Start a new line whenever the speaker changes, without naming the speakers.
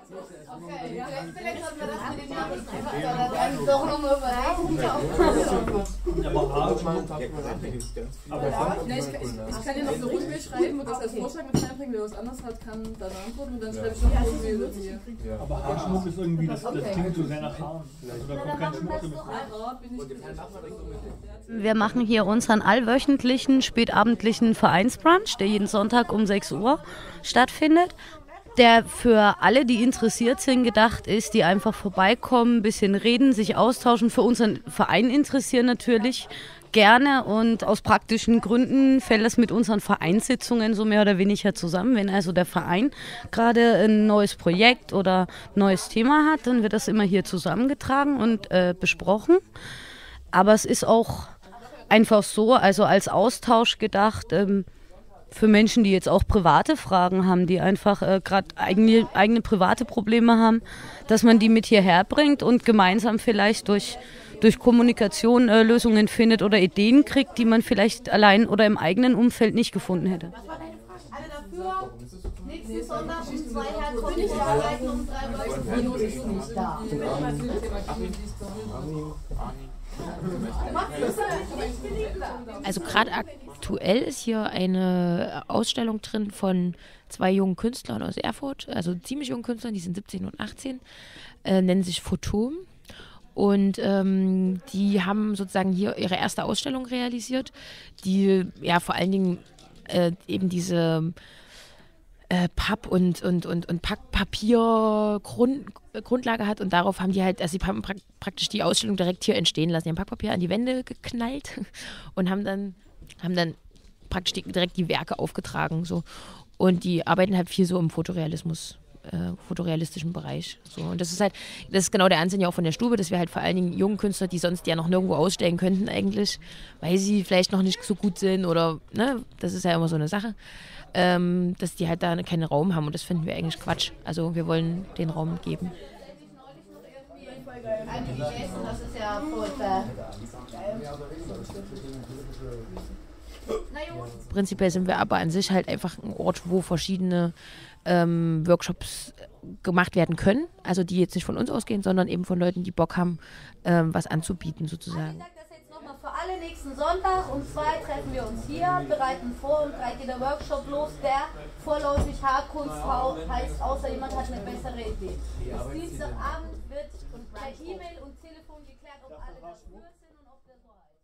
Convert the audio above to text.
Okay, ja, vielleicht sollten wir das mit den Nachrichten einfach doch nochmal überlegen.
Ich kann dir noch eine E-Mail schreiben und das als Vorschlag mit reinbringen, wer was anderes hat, kann dann antworten und dann schreibe ich noch irgendwie hier.
Aber Haarschmuck ist irgendwie, das klingt so sehr nach Haaren. Also da kommt kein Schmuck damit.
Wir machen hier unseren allwöchentlichen, spätabendlichen Vereinsbrunch, der jeden Sonntag um 6 Uhr stattfindet. Der für alle, die interessiert sind, gedacht ist, die einfach vorbeikommen, ein bisschen reden, sich austauschen, für unseren Verein interessieren natürlich gerne und aus praktischen Gründen fällt das mit unseren Vereinssitzungen so mehr oder weniger zusammen. Wenn also der Verein gerade ein neues Projekt oder neues Thema hat, dann wird das immer hier zusammengetragen und besprochen. Aber es ist auch einfach so, also als Austausch gedacht, für Menschen, die jetzt auch private Fragen haben, die einfach gerade eigene private Probleme haben, dass man die mit hierher bringt und gemeinsam vielleicht durch Kommunikation Lösungen findet oder Ideen kriegt, die man vielleicht allein oder im eigenen Umfeld nicht gefunden hätte.
Was war deine Frage? Alle dafür? Nächsten Sonntag um 2 herkommen, nicht arbeiten, um 3 Uhr. Minus ist nicht da.
Also gerade aktuell ist hier eine Ausstellung drin von 2 jungen Künstlern aus Erfurt, also ziemlich jungen Künstlern, die sind 17 und 18, nennen sich Photom. Und die haben sozusagen hier ihre erste Ausstellung realisiert, die ja vor allen Dingen eben diese Papp- und Packpapier-Grundlage hat und darauf haben die halt, also sie haben praktisch die Ausstellung direkt hier entstehen lassen. Die haben Packpapier an die Wände geknallt und haben dann praktisch direkt die Werke aufgetragen. So. Und die arbeiten halt viel so im fotorealistischen Bereich. So. Und das ist genau der Ansinn ja auch von der Stube, dass wir halt vor allen Dingen jungen Künstler, die sonst ja noch nirgendwo ausstellen könnten eigentlich, weil sie vielleicht noch nicht so gut sind oder, ne, das ist ja immer so eine Sache, dass die halt da keinen Raum haben und das finden wir eigentlich Quatsch. Also wir wollen den Raum geben.
Das ist ja furchtbar.
Prinzipiell sind wir aber an sich halt einfach ein Ort, wo verschiedene Workshops gemacht werden können. Also die jetzt nicht von uns ausgehen, sondern eben von Leuten, die Bock haben, was anzubieten sozusagen.
Für alle nächsten Sonntag um 2 treffen wir uns hier, bereiten vor und gleich geht der Workshop los, der vorläufig Haarkunst heißt, außer jemand hat eine bessere Idee. Bis Dienstagabend wird per E-Mail und Telefon geklärt, ob alle dafür sind und ob der so heißt.